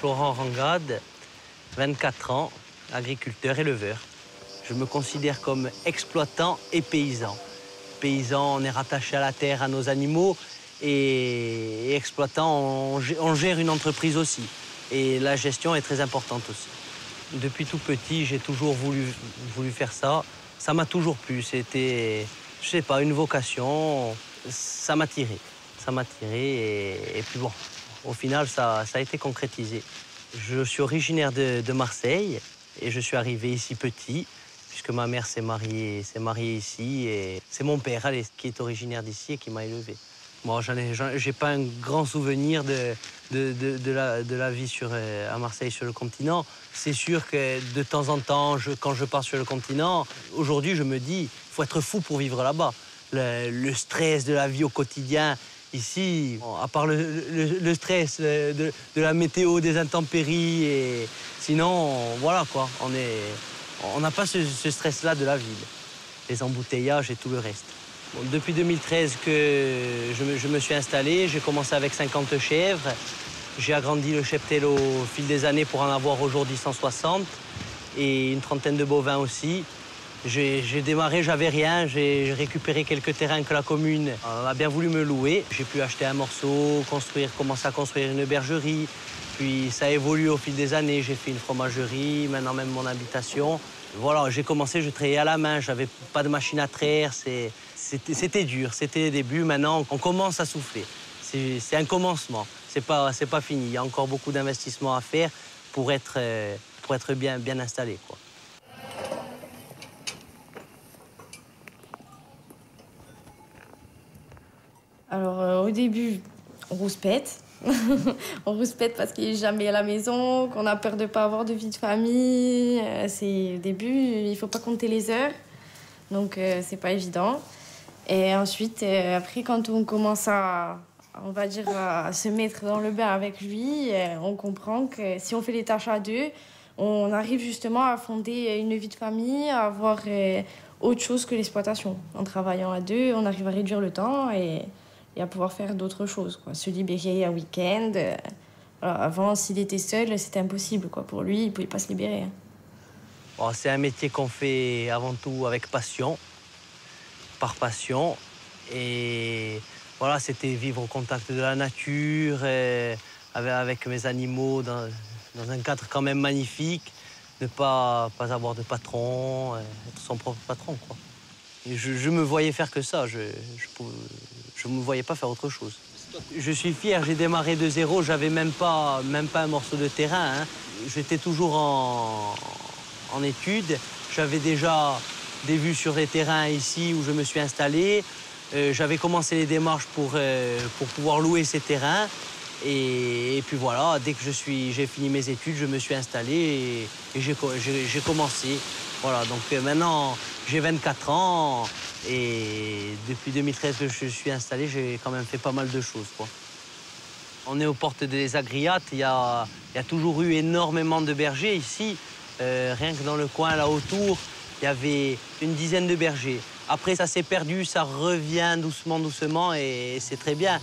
Florent Rangade, 24 ans, agriculteur, éleveur. Je me considère comme exploitant et paysan. Paysan, on est rattaché à la terre, à nos animaux, et exploitant, on gère une entreprise aussi. Et la gestion est très importante aussi. Depuis tout petit, j'ai toujours voulu faire ça. Ça m'a toujours plu. C'était, je sais pas, une vocation. Ça m'a tiré. Ça m'a tiré et puis bon, au final, ça a été concrétisé. Je suis originaire de Marseille et je suis arrivé ici petit, puisque ma mère s'est mariée ici et c'est mon père, allez, qui est originaire d'ici et qui m'a élevé. Moi, j'ai pas un grand souvenir de la vie à Marseille, sur le continent. C'est sûr que de temps en temps, quand je pars sur le continent, aujourd'hui, je me dis, il faut être fou pour vivre là-bas. Le stress de la vie au quotidien, ici, à part le stress de la météo, des intempéries, et sinon, voilà quoi, on n'a pas ce stress-là de la ville. Les embouteillages et tout le reste. Bon, depuis 2013 que je me suis installé, j'ai commencé avec 50 chèvres. J'ai agrandi le cheptel au fil des années pour en avoir aujourd'hui 160 et une trentaine de bovins aussi. J'ai démarré, j'avais rien, j'ai récupéré quelques terrains que la commune a bien voulu me louer. J'ai pu acheter un morceau, commencer à construire une bergerie. Puis ça a évolué au fil des années, j'ai fait une fromagerie, maintenant même mon habitation. Voilà, j'ai commencé, je trayais à la main, j'avais pas de machine à traire, c'était dur, c'était les débuts. Maintenant, on commence à souffler. C'est un commencement, c'est pas fini. Il y a encore beaucoup d'investissements à faire pour être bien installé, quoi. Alors, au début, on rouspète. On rouspète parce qu'il n'est jamais à la maison, qu'on a peur de ne pas avoir de vie de famille. Au début, il ne faut pas compter les heures, donc c'est pas évident. Et ensuite, après, quand on commence on va dire, à se mettre dans le bain avec lui, on comprend que si on fait les tâches à deux, on arrive justement à fonder une vie de famille, à avoir autre chose que l'exploitation. En travaillant à deux, on arrive à réduire le temps et à pouvoir faire d'autres choses, quoi. Se libérer un week-end. Alors, avant, s'il était seul, c'était impossible, quoi. Pour lui, il ne pouvait pas se libérer. Bon, c'est un métier qu'on fait avant tout avec passion, par passion. Et voilà, c'était vivre au contact de la nature, avec mes animaux, dans un cadre quand même magnifique, ne pas avoir de patron, être son propre patron, quoi. Et je me voyais faire que ça, je me voyais pas faire autre chose. Je suis fier, j'ai démarré de zéro, j'avais même pas un morceau de terrain, hein. J'étais toujours en études, j'avais déjà des vues sur les terrains ici où je me suis installé. J'avais commencé les démarches pour pouvoir louer ces terrains. Et puis voilà, dès que j'ai fini mes études, je me suis installé et j'ai commencé. Voilà, donc maintenant, j'ai 24 ans et depuis 2013 que je suis installé, j'ai quand même fait pas mal de choses, quoi. On est aux portes des Agriates, il y a toujours eu énormément de bergers ici. Rien que dans le coin, là autour, il y avait une dizaine de bergers. Après, ça s'est perdu, ça revient doucement, doucement et c'est très bien.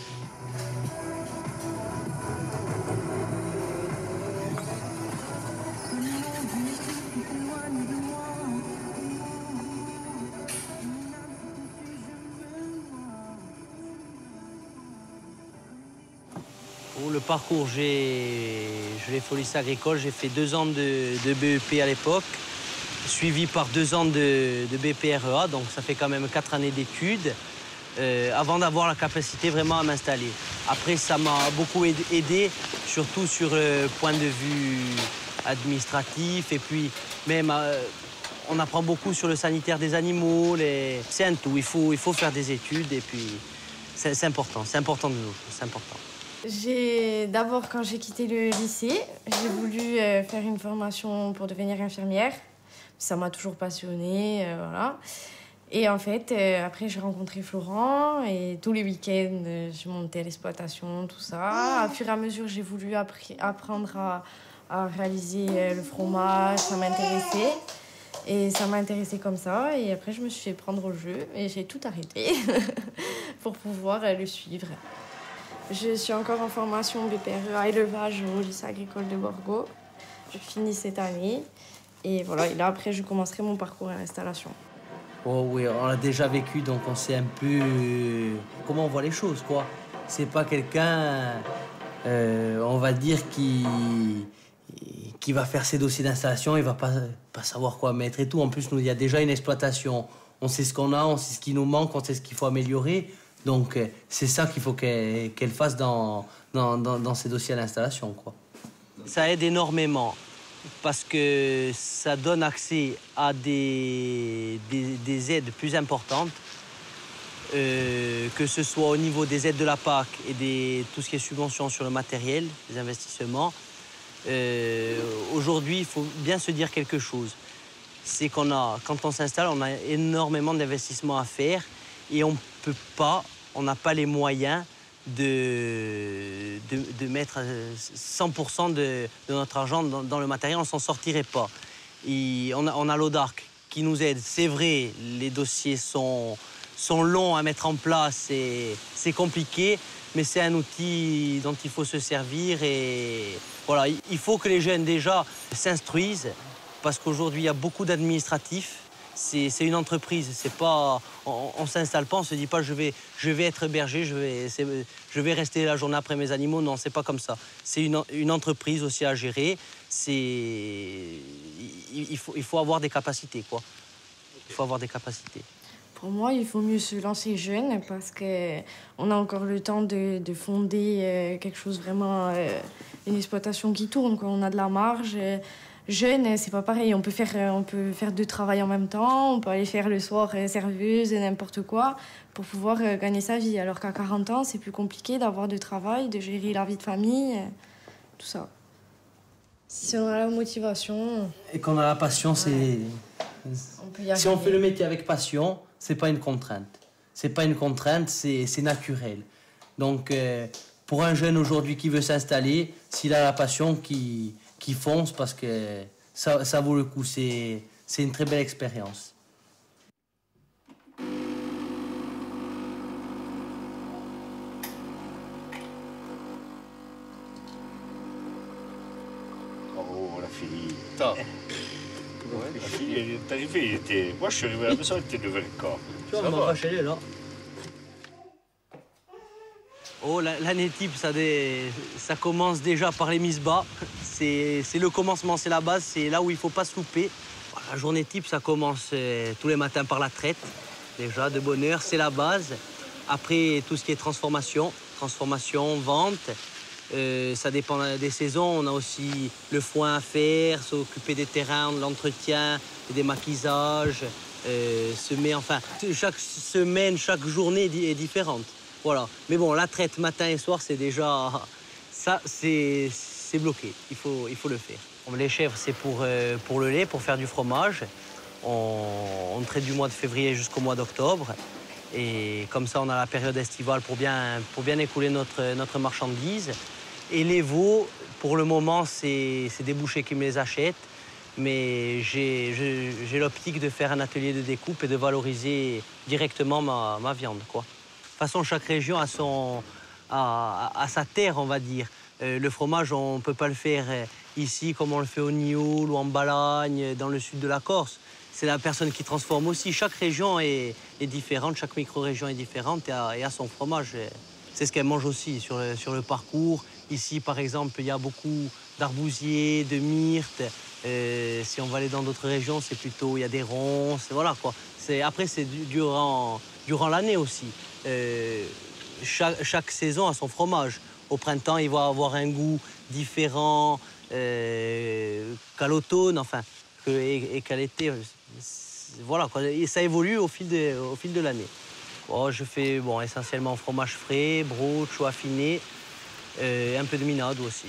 Pour le parcours, je l'ai fait au lycée agricole, j'ai fait 2 ans de BEP à l'époque, suivi par 2 ans de BPREA, donc ça fait quand même 4 années d'études, avant d'avoir la capacité vraiment à m'installer. Après, ça m'a beaucoup aidé, surtout sur le point de vue administratif, et puis même on apprend beaucoup sur le sanitaire des animaux, c'est un tout, il faut faire des études, et puis c'est important de nous, c'est important. D'abord, quand j'ai quitté le lycée, j'ai voulu faire une formation pour devenir infirmière. Ça m'a toujours passionnée, voilà. Et en fait, après, j'ai rencontré Florent et tous les week-ends, je montais à l'exploitation, tout ça. Au fur et à mesure, j'ai voulu apprendre à réaliser le fromage, ça m'intéressait. Et ça m'a intéressée comme ça. Et après, je me suis fait prendre au jeu et j'ai tout arrêté pour pouvoir le suivre. Je suis encore en formation BPRE élevage au lycée agricole de Borgo. Je finis cette année et voilà. Et là, après, je commencerai mon parcours à l'installation. Oh oui, on l'a déjà vécu, donc on sait un peu comment on voit les choses, quoi. C'est pas quelqu'un, on va dire, qui va faire ses dossiers d'installation, il va pas savoir quoi mettre et tout. En plus, nous, il y a déjà une exploitation. On sait ce qu'on a, on sait ce qui nous manque, on sait ce qu'il faut améliorer. Donc, c'est ça qu'il faut qu'elle fasse dans ses dossiers d'installation, quoi. Ça aide énormément parce que ça donne accès à des aides plus importantes, que ce soit au niveau des aides de la PAC et tout ce qui est subventions sur le matériel, les investissements. Aujourd'hui, il faut bien se dire quelque chose. C'est quand on s'installe, on a énormément d'investissements à faire et on n'a pas les moyens de mettre 100% de notre argent dans le matériel, on ne s'en sortirait pas. Et on a l'ODARC qui nous aide. C'est vrai, les dossiers sont longs à mettre en place et c'est compliqué, mais c'est un outil dont il faut se servir. Et voilà, il faut que les jeunes déjà s'instruisent parce qu'aujourd'hui, il y a beaucoup d'administratifs. C'est une entreprise, c'est pas, on s'installe pas, on se dit pas je vais être berger, je vais rester la journée après mes animaux. Non, c'est pas comme ça. C'est une entreprise aussi à gérer. Il faut avoir des capacités, quoi. Il faut avoir des capacités. Pour moi, il faut mieux se lancer jeune parce qu'on a encore le temps de fonder quelque chose vraiment, une exploitation qui tourne, quoi. On a de la marge. Jeune, c'est pas pareil. On peut faire deux travails en même temps. On peut aller faire le soir serveuse, n'importe quoi, pour pouvoir gagner sa vie. Alors qu'à 40 ans, c'est plus compliqué d'avoir de travail, de gérer la vie de famille, tout ça. Si on a la motivation... Et qu'on a la passion, c'est... Si on fait le métier avec passion, c'est pas une contrainte. C'est pas une contrainte, c'est naturel. Donc, pour un jeune aujourd'hui qui veut s'installer, s'il a la passion, qui fonce parce que ça vaut le coup. C'est une très belle expérience. Oh, la fille. Top. Ouais, la fille, elle est arrivée, moi je suis arrivé à la maison, elle était 9h15. Tu vois, on m'a chez elle, là. Oh, l'année type, ça commence déjà par les mises bas. C'est le commencement, c'est la base, c'est là où il ne faut pas se louper. La journée type, ça commence tous les matins par la traite. Déjà, de bonne heure, c'est la base. Après, tout ce qui est transformation, vente. Ça dépend des saisons. On a aussi le foin à faire, s'occuper des terrains, de l'entretien, des maquisages, semer. Enfin, chaque semaine, chaque journée est différente. Voilà. Mais bon, la traite matin et soir, c'est déjà... Ça, c'est bloqué. Il faut le faire. Les chèvres, c'est pour le lait, pour faire du fromage. On traite du mois de février jusqu'au mois d'octobre. Et comme ça, on a la période estivale pour bien écouler notre marchandise. Et les veaux, pour le moment, c'est des bouchers qui me les achètent. Mais j'ai l'optique de faire un atelier de découpe et de valoriser directement ma viande, quoi. De toute façon, chaque région a sa terre, on va dire. Le fromage, on ne peut pas le faire ici comme on le fait au Nioul ou en Balagne, dans le sud de la Corse. C'est la personne qui transforme aussi. Chaque région est différente, chaque micro-région est différente et a son fromage. C'est ce qu'elle mange aussi sur le parcours. Ici, par exemple, il y a beaucoup d'arbousiers, de myrtes. Si on va aller dans d'autres régions, c'est plutôt, il y a des ronces, voilà quoi. Après, c'est durant l'année aussi. Chaque saison a son fromage. Au printemps, il va avoir un goût différent qu'à l'automne, enfin, et qu'à l'été. Voilà quoi. Et ça évolue au fil de l'année. Bon, je fais essentiellement fromage frais, broche ou affiné, un peu de minade aussi.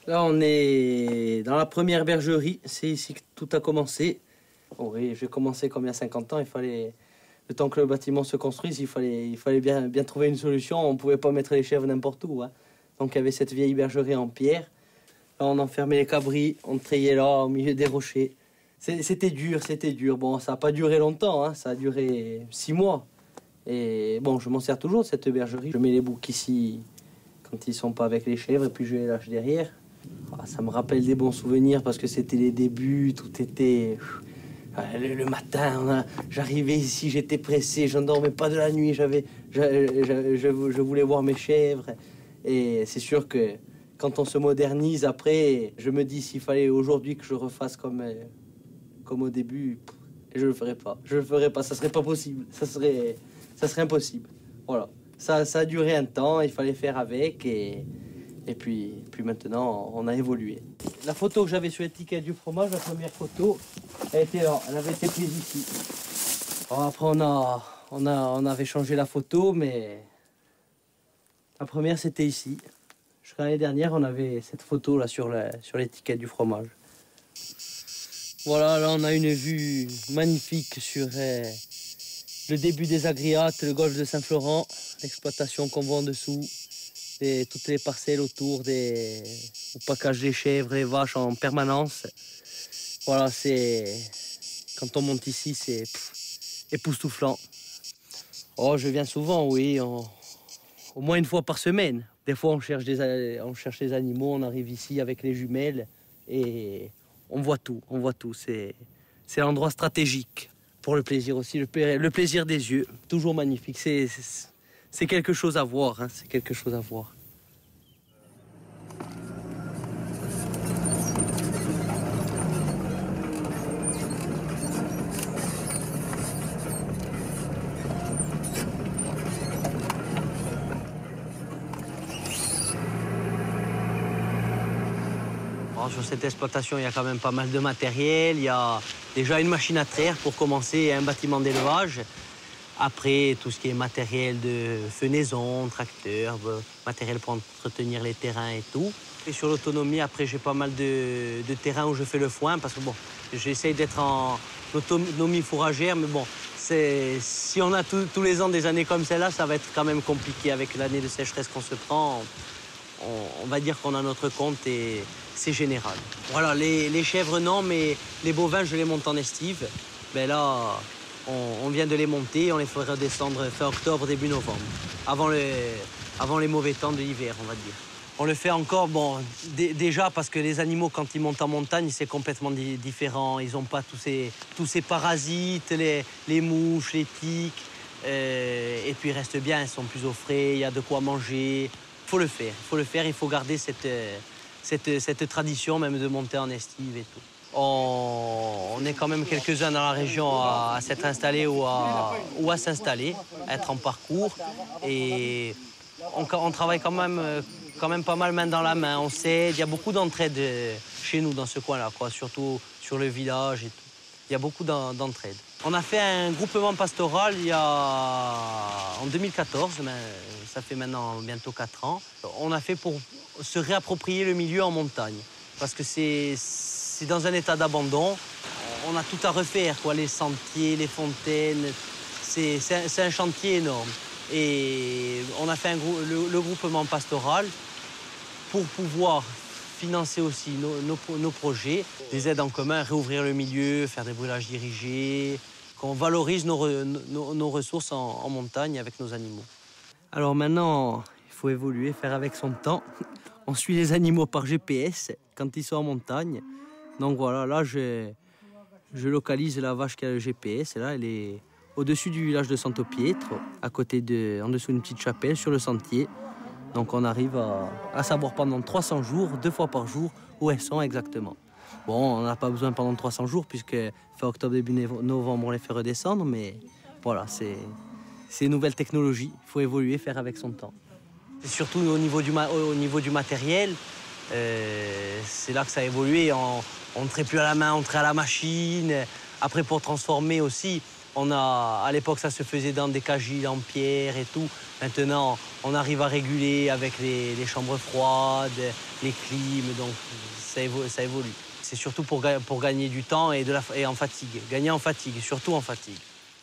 Là, on est dans la première bergerie. C'est ici que tout a commencé. Bon, oui, j'ai commencé comme il y a 50 ans. Le temps que le bâtiment se construise, il fallait bien trouver une solution. On ne pouvait pas mettre les chèvres n'importe où, hein. Donc, il y avait cette vieille bergerie en pierre. Là, on enfermait les cabris. On trayait là, au milieu des rochers. C'était dur. Bon, ça n'a pas duré longtemps, hein. Ça a duré 6 mois. Et bon, je m'en sers toujours de cette bergerie. Je mets les boucs ici quand ils sont pas avec les chèvres et puis je les lâche derrière. Ça me rappelle des bons souvenirs parce que c'était les débuts, tout était... Le matin, j'arrivais ici, j'étais pressé, je ne dormais pas de la nuit, je voulais voir mes chèvres. Et c'est sûr que quand on se modernise, après, je me dis s'il fallait aujourd'hui que je refasse comme au début, je le ferais pas. Je le ferais pas, ça serait pas possible, ça serait impossible. Voilà, ça a duré un temps, il fallait faire avec et puis maintenant, on a évolué. La photo que j'avais sur l'étiquette du fromage, la première photo, elle était là, elle avait été prise ici. Alors après, on avait changé la photo, mais la première, c'était ici. Jusqu'à l'année dernière, on avait cette photo là sur l'étiquette du fromage. Voilà, là, on a une vue magnifique sur le début des Agriates, le golfe de Saint-Florent, l'exploitation qu'on voit en dessous. Et toutes les parcelles autour au package des chèvres, les vaches en permanence. Voilà, quand on monte ici, c'est époustouflant. Oh, je viens souvent, oui, au moins une fois par semaine. Des fois, on cherche des animaux, on arrive ici avec les jumelles et on voit tout. C'est l'endroit stratégique pour le plaisir aussi, le plaisir des yeux. Toujours magnifique. C'est quelque chose à voir, hein, c'est quelque chose à voir. Alors, sur cette exploitation, il y a quand même pas mal de matériel. Il y a déjà une machine à traire pour commencer et un bâtiment d'élevage. Après, tout ce qui est matériel de fenaison, tracteur, matériel pour entretenir les terrains et tout. Et sur l'autonomie, après, j'ai pas mal de terrains où je fais le foin parce que bon, j'essaye d'être en autonomie fourragère, mais bon, si on a tous les ans des années comme celle-là, ça va être quand même compliqué avec l'année de sécheresse qu'on se prend. On va dire qu'on a notre compte et c'est général. Voilà, les chèvres non, mais les bovins, je les monte en estive. Ben là, on vient de les monter, on les fera descendre fin octobre, début novembre, avant les mauvais temps de l'hiver, on va dire. On le fait encore, bon, déjà parce que les animaux, quand ils montent en montagne, c'est complètement différent. Ils n'ont pas tous ces parasites, les mouches, les tiques. Et puis ils restent bien, ils sont plus au frais, il y a de quoi manger. Il faut le faire, il faut garder cette tradition même de monter en estive et tout. On est quand même quelques-uns dans la région à s'être installés ou à s'installer, à être en parcours. Et on travaille quand même pas mal main dans la main. On s'aide, il y a beaucoup d'entraide chez nous dans ce coin-là, surtout sur le village et tout. Il y a beaucoup d'entraide. On a fait un groupement pastoral en 2014, mais ça fait maintenant bientôt 4 ans. On a fait pour se réapproprier le milieu en montagne, parce que c'est dans un état d'abandon. On a tout à refaire, les sentiers, les fontaines. C'est un chantier énorme. Et on a fait le groupement pastoral pour pouvoir financer aussi nos projets, des aides en commun, réouvrir le milieu, faire des brûlages dirigés, qu'on valorise nos ressources en montagne avec nos animaux. Alors maintenant, il faut évoluer, faire avec son temps. On suit les animaux par GPS quand ils sont en montagne. Donc voilà, là je localise la vache qui a le GPS. Et là, elle est au-dessus du village de Santo Pietro, en dessous d'une petite chapelle sur le sentier. Donc on arrive à savoir pendant 300 jours, 2 fois par jour, où elles sont exactement. Bon, on n'a pas besoin pendant 300 jours, puisque fin octobre, début novembre, on les fait redescendre, mais voilà, c'est une nouvelle technologie. Il faut évoluer, faire avec son temps. Et surtout au niveau du matériel, c'est là que ça a évolué. On ne traite plus à la main, on traite à la machine. Après, pour transformer aussi, À l'époque, ça se faisait dans des cagiles en pierre et tout. Maintenant, on arrive à réguler avec les chambres froides, les clims, donc ça évolue. C'est surtout pour gagner du temps et en fatigue. Gagner en fatigue, surtout en fatigue.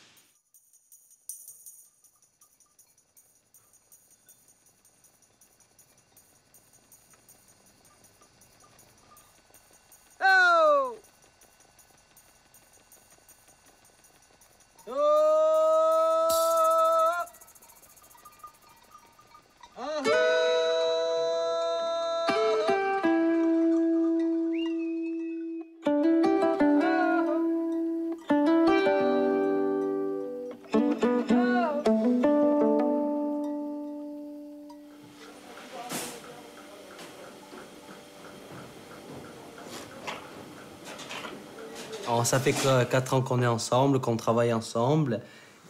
Alors, ça fait 4 ans qu'on est ensemble, qu'on travaille ensemble.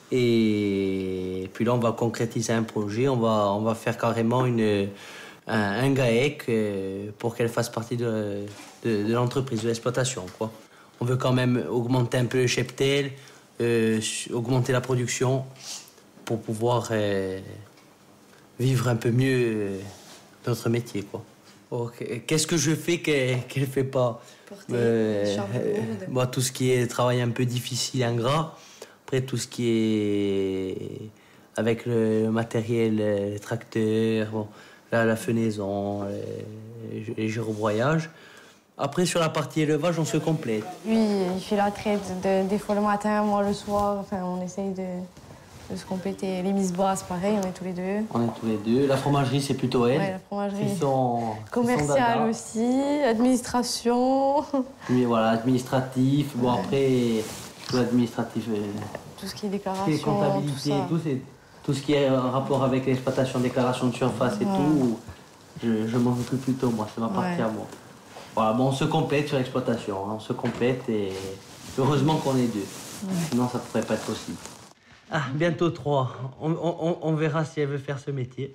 Et puis là, on va concrétiser un projet. On va faire carrément un GAEC pour qu'elle fasse partie de l'entreprise, de l'exploitation, quoi. On veut quand même augmenter un peu le cheptel, augmenter la production pour pouvoir vivre un peu mieux notre métier, quoi. Qu'est-ce que je fais qu'elle ne fait pas? Moi, tout ce qui est travail un peu difficile, ingrat. Après, tout ce qui est avec le matériel, les tracteurs, bon, la fenaison, les gyrobroyages. Après, sur la partie élevage, on se complète. Lui, il fait la traite des fois le matin, moi le soir. Enfin, on essaye de se compléter. Les mises basses, pareil, on est tous les deux. On est tous les deux. La fromagerie, c'est plutôt elle. Ouais, la fromagerie. Commerciale aussi, administration. Mais voilà, administratif. Bon, après, l'administratif. Tout ce qui est déclaration, comptabilité, tout ce qui est en rapport avec l'exploitation, déclaration de surface et tout, je m'en occupe plutôt, moi, c'est ma partie à moi. Voilà, bon, on se complète sur l'exploitation, hein, on se complète et heureusement qu'on est deux. Sinon, ça ne pourrait pas être possible. Ah, bientôt 3. On verra si elle veut faire ce métier.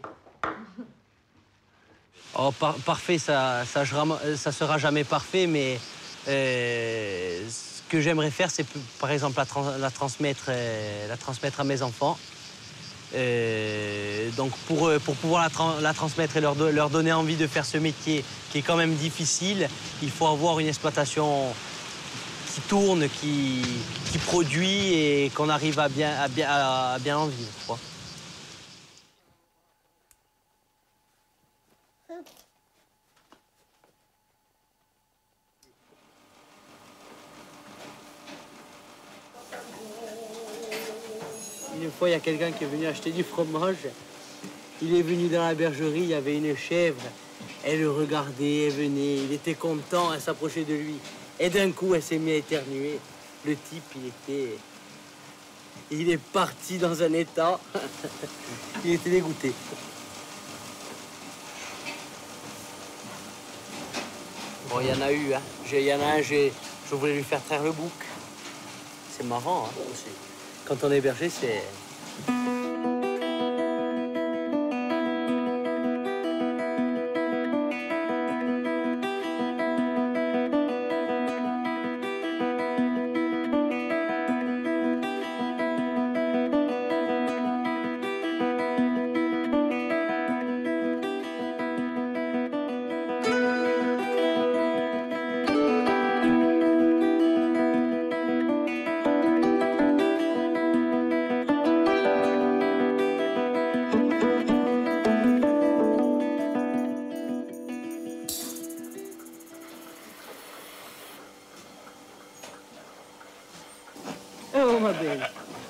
Oh, parfait, ça sera jamais parfait, mais ce que j'aimerais faire, c'est par exemple la transmettre à mes enfants. Donc pour pouvoir la transmettre et leur donner envie de faire ce métier qui est quand même difficile, il faut avoir une exploitation qui tourne, qui produit et qu'on arrive à bien en vivre, quoi. Une fois, il y a quelqu'un qui est venu acheter du fromage. Il est venu dans la bergerie, il y avait une chèvre. Elle le regardait, elle venait, il était content, elle s'approchait de lui. Et d'un coup, elle s'est mise à éternuer. Le type, il est parti dans un état. Il était dégoûté. Bon, il y en a eu, hein. Il y en a un, je voulais lui faire traire le bouc. C'est marrant, hein, aussi. Quand on est berger, c'est... Oh, ma belle.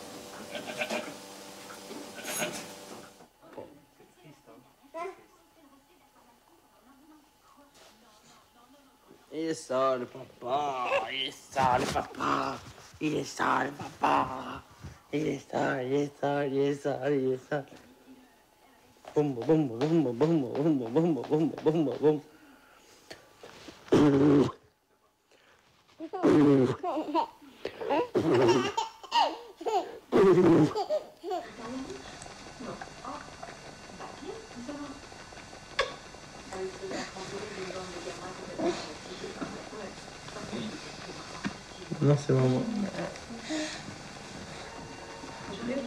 Il est ça, le papa. Il est ça, le papa. Il est ça, le papa. Il est ça, il est ça, il est ça, il est ça. Boum, boum, boum, boum, boum, boum, boum, boum, boum, boum. Non, c'est vraiment...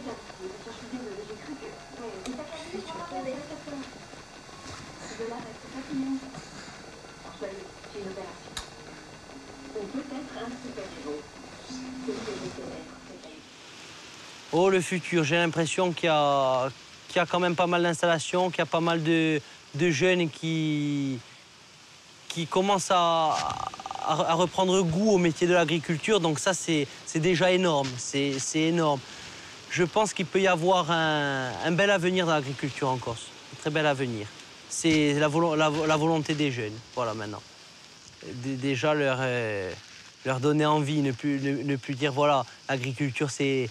Oh, le futur, j'ai l'impression qu'il y a quand même pas mal d'installations, qu'il y a pas mal de jeunes qui commencent à reprendre goût au métier de l'agriculture. Donc ça, c'est déjà énorme, c'est énorme. Je pense qu'il peut y avoir un bel avenir dans l'agriculture en Corse, un très bel avenir. C'est la volonté des jeunes, voilà, maintenant. Déjà leur donner envie, ne plus dire, voilà, l'agriculture, c'est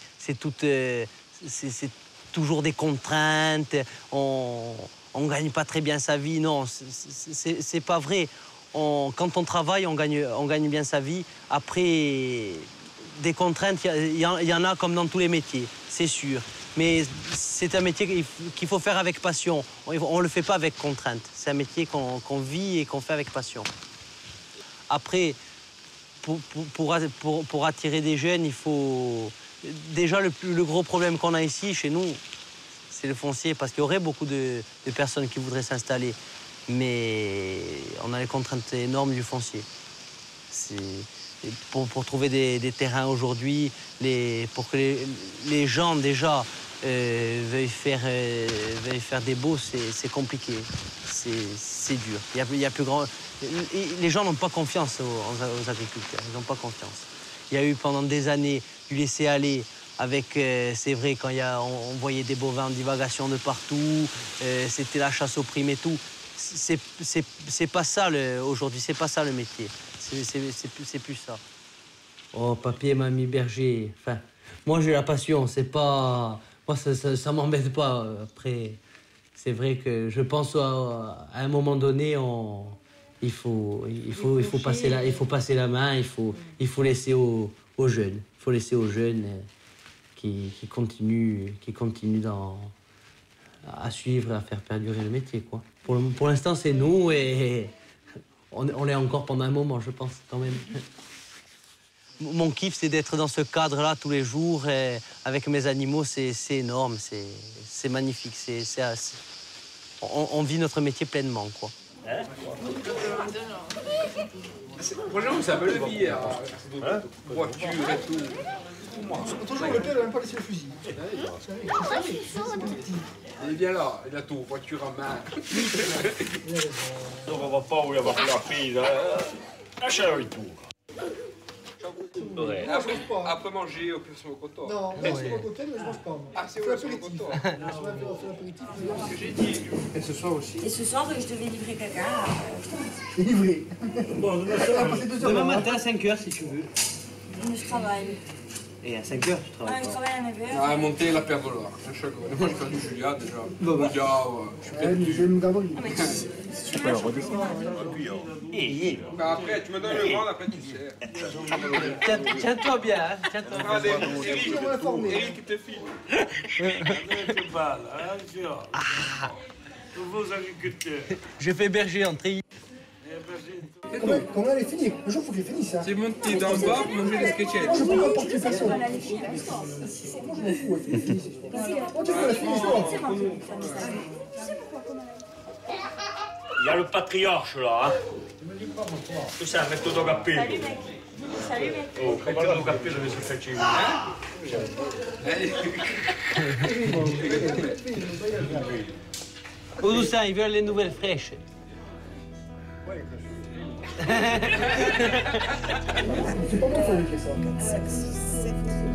toujours des contraintes, on gagne pas très bien sa vie. Non, c'est pas vrai. Quand on travaille, on gagne bien sa vie. Après, des contraintes, il y en a comme dans tous les métiers, c'est sûr. Mais c'est un métier qu'il faut faire avec passion. On ne le fait pas avec contrainte. C'est un métier qu'on vit et qu'on fait avec passion. Après, pour attirer des jeunes, il faut... Déjà, le gros problème qu'on a ici, chez nous, c'est le foncier, parce qu'il y aurait beaucoup de personnes qui voudraient s'installer. Mais on a les contraintes énormes du foncier. Pour trouver des terrains aujourd'hui, pour que les gens, déjà, veuillent faire des baux, c'est compliqué. C'est dur. Il y a plus grand... Les gens n'ont pas confiance aux agriculteurs. Ils n'ont pas confiance. Il y a eu pendant des années du laisser-aller avec, c'est vrai, quand on voyait des bovins en divagation de partout, c'était la chasse aux primes et tout. C'est pas ça aujourd'hui, c'est pas ça le métier. C'est plus ça. Oh, papier, mamie, berger. Enfin, moi j'ai la passion, c'est pas... Moi ça m'embête pas. Après, c'est vrai que je pense à un moment donné, il faut passer la main, il faut laisser aux jeunes. Il faut laisser aux jeunes qui continuent à suivre, à faire perdurer le métier, quoi. Pour l'instant, c'est nous et on l'est encore pendant un moment, je pense, quand même. Mon kiff, c'est d'être dans ce cadre-là tous les jours et avec mes animaux, c'est énorme, c'est magnifique. On vit notre métier pleinement, quoi. Franchement, ça me le vie, voiture et tout. Toujours le père n'a même pas laissé le fusil. Il est bien là, il a tout, voiture en main. Donc on va pas où il va faire la prise. La chaleur et tout. Ouais. Après manger, au plus au coton. Non, moi c'est mon côté, mais je mange pas. Moi. Ah, c'est vrai, sur le coton. On fait l'apéritif. C'est ce que j'ai dit. Et ce soir aussi. Et ce soir, je devais livrer quelqu'un. Livré. Bon, demain matin à 5h si tu veux. Je travaille. Et à 5h tu travailles Je pas. travaille à 9h. Ah, monter la paire de l'or. C'est chaque fois. Moi, j'ai perdu Julia déjà. Bah. Julia, je suis Je vais me garder. Tu peux le redescendre. Bah après, tu me donnes le ventre, après tu sais. Tiens-toi bien, hein. Tiens-toi bien. Allez, Eric te filme. Nouveaux agriculteurs. Je fais berger en treillis. Comment elle est finie? Le jour, il faut qu'elle finisse. Hein. C'est monté dans le bas pour manger les sketchers. Moi, je prends pas participation. Moi, je m'en fous. Elle finisse. Moi, tu veux la finisse, toi. Il y a le patriarche là. Tu sais, metto do cappello. Salut mec. Salut mec. Oh, metto do cappello che si faceva. Oh, Toussaint, ils veulent les nouvelles fraîches. C'est pas moi qui fais ça.